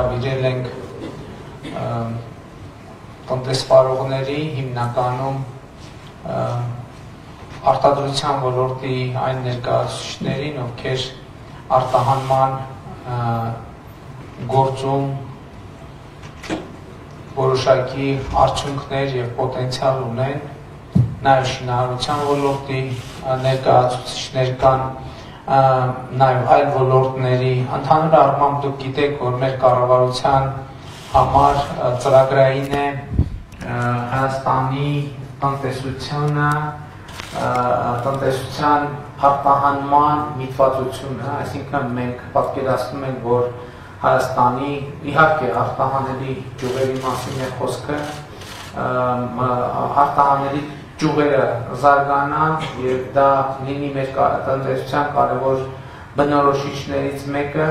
հրավիրել ենք տնտեսվարողների, հիմնականում արտադրության ոլորտի այն ներկայացուցիչներին, ովքեր արտահանման գործում որոշակի արդյունքներ և պոտենցիալ ունեն, նաև շինարարության ոլորտի ներկայացուցիչներ կան, նաև այլ ոլորտների, ընդհանուր առմամբ դուք գիտեք, որ մեր կառավարության համար ծրագրային է Հայաստանի տնտեսության արտահանման միտվածությունը, այսինքն մենք պատկերացնում ենք, որ Հայաստանի իհարկե արտահանելի ճյուղերի մասին է խոսքը, արտահանելի ճյուղերը զարգանան և դա լինի մեր տնտեսության կարևոր բնորոշիչներից մեկը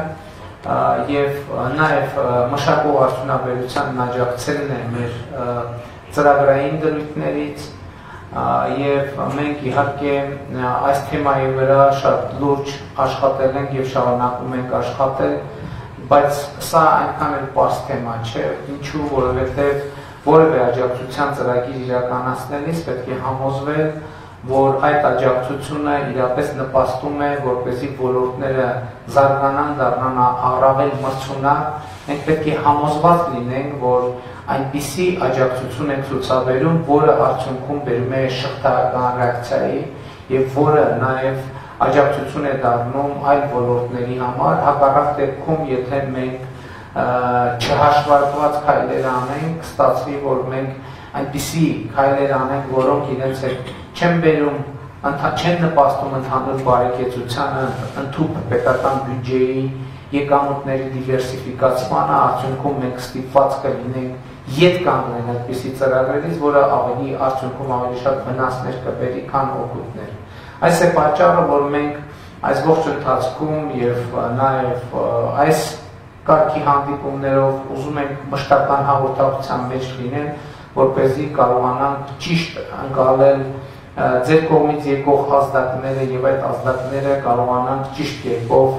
և նաև մշակող արդյունաբերությանն աջակցելն է մեր ծրագրային դրույթներից և մենք իհարկե այս թեմայի վրա շատ լուրջ աշխատել ենք և շարունակում ենք աշխատել, բայց սա այնքան էլ պարզ թեմա չէ, ինչու, որովհետև որևէ աջակցության ծրագիր իրականացնելիս պետք է համոզվել, որ այդ աջակցությունը իրապես նպաստում է, որպեսզի ոլորտները զարգանան, դառնան առավել մրցունակ, մենք պետք է համոզված լինենք, որ այնպիսի աջակցություն ենք ցուցաբերում, որը արդյունքում բերում է շղթայական ռեակցիայի և որը նաև աջակցություն է դառնում այլ ոլորտների համար, հակառակ դեպքում, եթե մենք չհաշվարկված քայլեր անենք, ստացվի, որ մենք այնպիսի քայլեր անենք, որոնք իրենց հետ չեն բերում, չեն նպաստում ընդհանուր բարեկեցությանը, ընդհուպ պետական բյուջեի եկամուտների դիվերսիֆիկացմանը, արդյունքում մենք ստիպված կլինենք ետ կանգնել այդպիսի ծրագրերից, որը արդյունքում ավելի շատ վնասներ կբերի, քան օգուտներ։ Այս է պատճառը, որ մենք այս ողջ ընթացքում և նաև այս կարգի հանդիպումներով ուզում ենք մշտական հաղորդակցության մեջ լինել, որպեսզի կարողանանք ճիշտ ընկալել ձեր կողմից եկող ազդակները և այդ ազդակները կարողանանք ճիշտ կերպով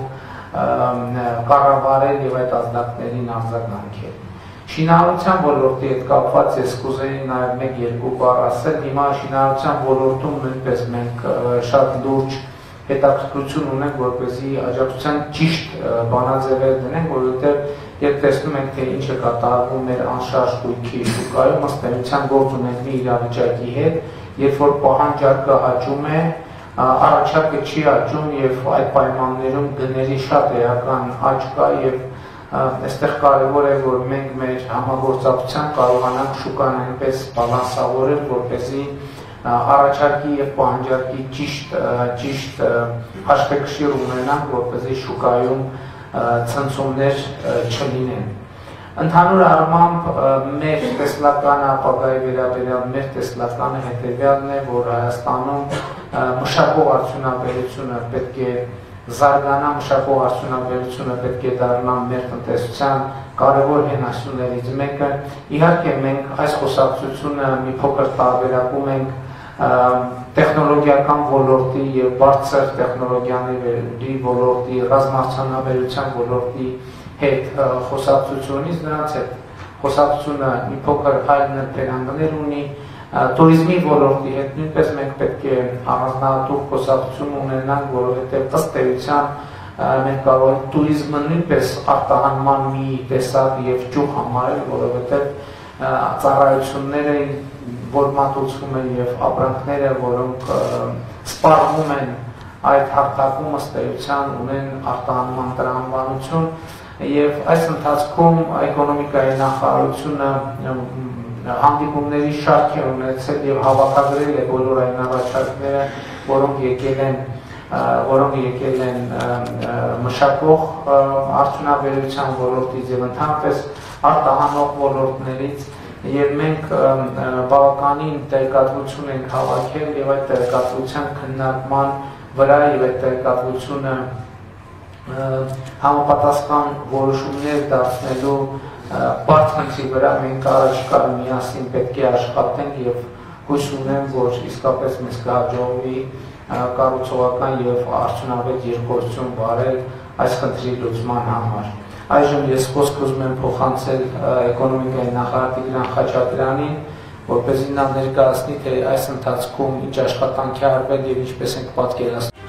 կառավարել և այդ ազդակներին արձագանքել։ Շինարարության ոլորտի հետ կապված ես կուզեի նաև մեկ-երկու բառ ասել, հիմա շինարարության ոլորտում նույնպես մենք շատ լուրջ հետաքրքրություն ունենք, որպեսզի աջակցության ճիշտ բանաձևեր դնենք, որովհետև երբ տեսնում ենք, թե ինչ է կատարվում մեր անշարժ գույքի շուկայում, ըստ էության գործ ունենք մի իրավիճակի հետ, երբ որ պահանջարկը աճում է, առաջարկը չի աճում և այդ պայմաններում գների շատ էական աճ կա և այստեղ կարևոր է, որ մենք մեր համագործակցության կարողանանք շուկան այնպես բալանսավորել, որպեսզի առաջարկի և պահանջարկի ճիշտ հաշվեկշիռ ունենանք, որպեսզի շուկայում ցնցումներ չլինեն։ Ընդհանուր առմամբ մեր տեսլականը ապագայի վերաբերյալ մեր տեսլականը հետևյալն է, որ Հայաստանում մշակող արդյունաբերությունը պետք է զարգանա, մշակող արդյունաբերությունը պետք է դառնա մեր տնտեսության կարևոր հենասյուներից մեկը։ Իհարկե մենք այս խոսակցությունը մի փոքր տարբերակում ենք տեխնոլոգիական ոլորտի և բարձր տեխնոլոգիաների ոլորտի, ռազմարտահանաբերության ոլորտի հետ խոսակցությունից, նրանց հետ խոսակցությունը մի փոքր այլ նրբերանգներ ունի, Տուրիզմի ոլորտի հետ նույնպես մենք պետք է առանձնահատուկ խոսակցություն ունենանք, որովհետև ըստ էության մենք կարող ենք տուրիզմը նույնպես արտահանման մի տեսակ և ճյուղ համարել, որովհետև ծառայությունները, որ մատուցվում են և ապրանքները, որոնք սպառվում են այդ հարթակում, ըստ էության ունեն արտահանման տրամաբանություն և այս ընթացքում էկոնոմիկայի նախարարությունը հանդիպումների շարք է ունեցել և հավաքագրել է բոլոր այն առաջարկները, որոնք եկել են մշակող արդյունաբերության ոլորտից և ընդհանրապես արտահանող ոլորտներից և մենք բավականին տեղեկատվություն ենք հավաքել և այդ տեղեկատվության քննարկման վրա և այդ տեղեկատվությունը համապատասխան որոշումներ դարձնելու բարդ խնդրի վրա մենք առաջիկա միասին պետք է աշխատենք և հույս ունեմ, որ իսկապես մեզ կհաջողվի կառուցողական և արդյունավետ երկխոսություն վարել այս խնդրի լուծման համար։ Այժմ ես խոսք ուզում եմ փոխանցել էկոնոմիկայի նախարար Տիգրան Խաչատրյանին, որպեսզի նա ներկայացնի, թե այս ընթացքում ինչ աշխատանք է արվել եւ ինչպես ենք պատկերացնում